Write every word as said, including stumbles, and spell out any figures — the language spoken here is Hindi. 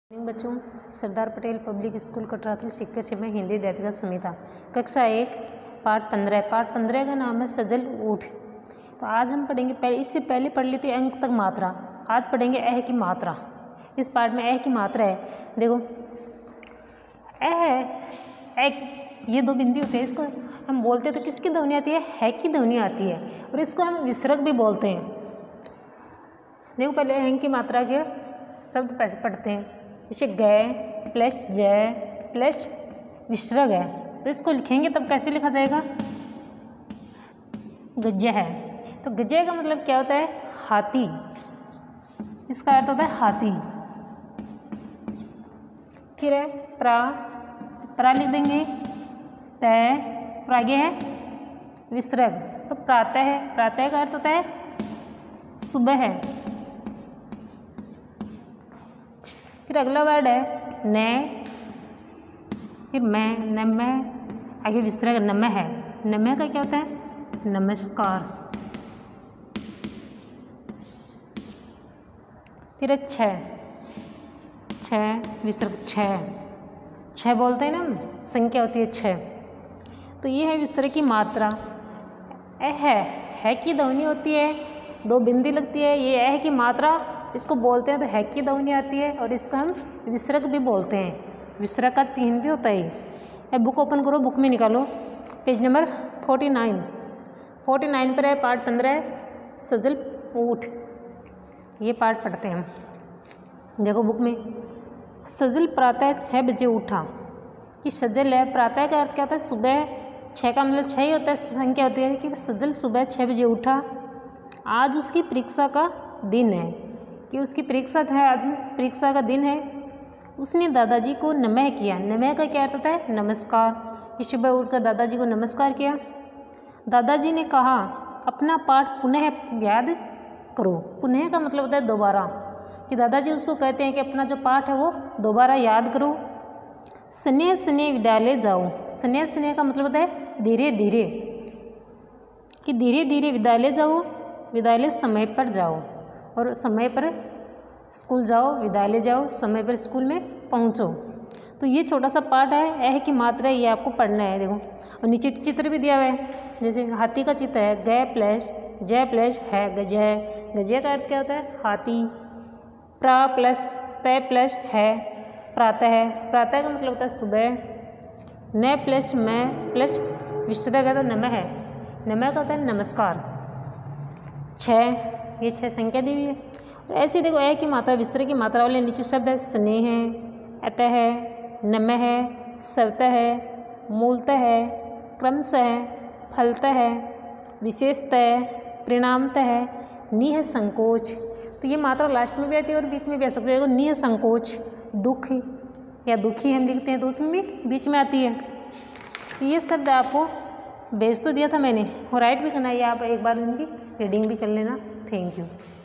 बच्चों, सरदार पटेल पब्लिक स्कूल कटरातल सीकर से मैं हिंदी अध्यापिका सुमिता। कक्षा एक पाठ पंद्रह पाठ पंद्रह का नाम है सजल ऊठ। तो आज हम पढ़ेंगे, पहले इससे पहले पढ़ ली थी अंक तक मात्रा। आज पढ़ेंगे अह की मात्रा। इस पाठ में अह की मात्रा है, देखो अह है एक, ये दो बिंदी होते हैं, इसको हम बोलते हैं तो किसकी ध्वनि आती है? है की ध्वनि आती है, और इसको हम विसर्ग भी बोलते हैं। देखो पहले अह की मात्रा के शब्द पढ़ते हैं, जैसे गए प्लस जय प्लस विसर्ग है, तो इसको लिखेंगे तब कैसे लिखा जाएगा? गज्य है। तो गज्य का मतलब क्या होता है? हाथी। इसका अर्थ होता है हाथी। फिर है प्रा, प्रा लिख देंगे, तय, और आगे है विसर्ग। तो प्रातः है, प्रातः का अर्थ होता है सुबह है। फिर अगला वर्ड है न, फिर मैं, नम, आगे विसर्ग नम है। नम का क्या होता है? नमस्कार। फिर छ, छ विसर्ग छ, छ बोलते हैं ना, संख्या होती है छ। तो ये है विसर्ग की मात्रा। अह है, है की ध्वनि होती है, दो बिंदी लगती है, ये अह की मात्रा, इसको बोलते हैं तो है की ध्वनि आती है, और इसको हम विसर्ग भी बोलते हैं। विसर्ग का चिन्ह भी होता है। अब बुक ओपन करो, बुक में निकालो page number forty nine forty nine पर है पाठ पंद्रह सजल ऊठ। ये पाठ पढ़ते हैं हम। देखो बुक में, सजल प्रातः छः बजे उठा। कि सजल है, प्रातः का अर्थ क्या होता है? सुबह। छः का मतलब छः ही होता है, संख्या होती है कि सजल सुबह छः बजे उठा। आज उसकी परीक्षा का दिन है, कि उसकी परीक्षा है, आज परीक्षा का दिन है। उसने दादाजी को नमः किया। नमः का क्या अर्थ होता है? नमस्कार। कि सुबह उठकर दादाजी को नमस्कार किया। दादाजी ने कहा अपना पाठ पुनः याद करो। पुनः का मतलब होता है दोबारा, कि दादाजी उसको कहते हैं कि अपना जो पाठ है वो दोबारा याद करो। स्नेह स्नेह विद्यालय जाओ। स्नेह स्नेह का मतलब होता है धीरे धीरे, कि धीरे धीरे विद्यालय जाओ, विद्यालय समय पर जाओ, और समय पर स्कूल जाओ, विद्यालय जाओ, समय पर स्कूल में पहुंचो। तो ये छोटा सा पाठ है, अह की मात्रा है, ये आपको पढ़ना है। देखो, और नीचे चित्र भी दिया हुआ है, जैसे हाथी का चित्र है, गय प्लस जय प्लस है गजय। गजय का अर्थ क्या होता है? हाथी। प्रा प्लस तय प्लस है प्रातः है। प्रातः का मतलब होता है सुबह। न प्लस मैं प्लस विसर्ग है तो नमः है। नमः का होता है नमस्कार। छः, ये छः संख्या दी हुई है। और ऐसे देखो, अह की मात्रा विसर्ग की मात्रा वाले नीचे शब्द है स्नेह है, अतः है, नमः है, सर्वतः है, मूलतः है, क्रमशः है, फलतः है, विशेषतः है, परिणामतः है, निह संकोच। तो ये मात्रा लास्ट में भी आती है और बीच में भी आ सकती है। देखो निह संकोच, दुख या दुखी हम लिखते हैं तो उसमें भी बीच में आती है। ये शब्द आपको भेज तो दिया था मैंने, और राइट भी करना है, आप एक बार इनकी रीडिंग भी कर लेना। Thank you.